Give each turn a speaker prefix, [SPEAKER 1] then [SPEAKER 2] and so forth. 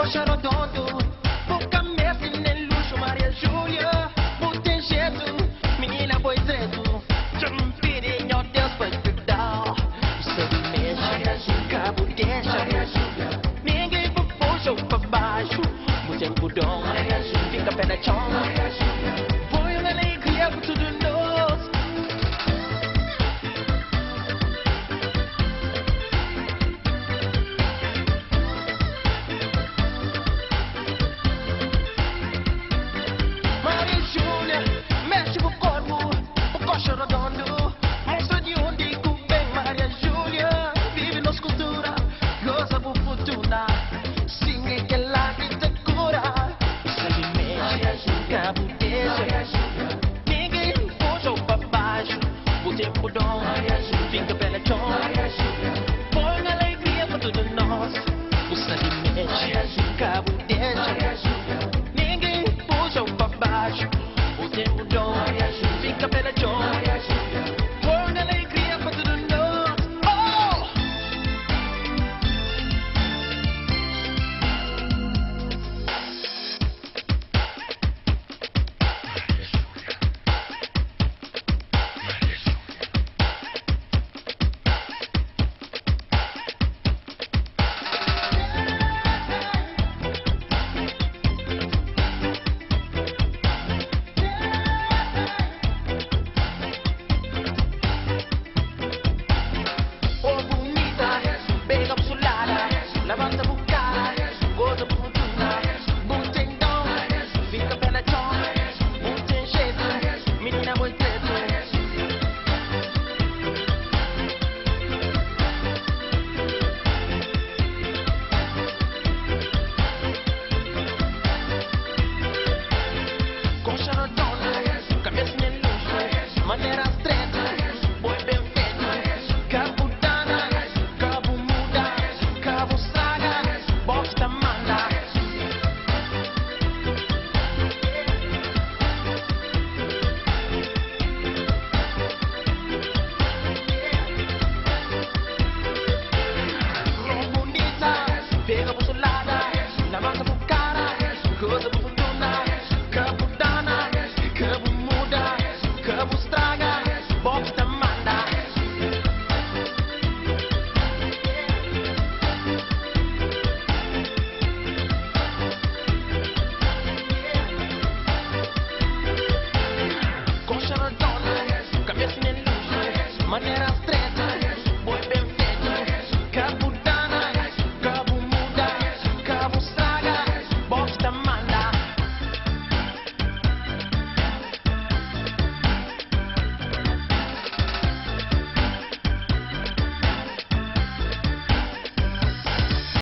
[SPEAKER 1] coxa redondo, boca mestre nem luxo, Maria Júlia, não tem jeito, menina boi treto, champirinho, Deus vai te dar. Você mexe, cabo deixa, ninguém puxa pra baixo, você mudou, fica pé na chão, põe uma alegria por tudo nós. Coxa redondo, mostra de onde que vem Maria Júlia. Vive nossa cultura, goza por fortuna. Sim, que lá vida cura. Sabe mexe, cabo deixa. Ninguém puxa pra baixo. O tempo dom, fica pela chão. Põe alegria pra todos nós. O sangue mexe, cabo deixa. Ninguém puxa pra baixo. O tempo dom, fica pela chão. Maneira estreita, boi bem feito, cabo dana, cabo muda, cabo estraga, bosta manda. É bonita, pega por solada, na massa por cara, coisa por fortuna, cabo dana, cabo muda, cabo estraga, bosta manda. Coxa redonda, cabeça nem luxo, maneira estreita.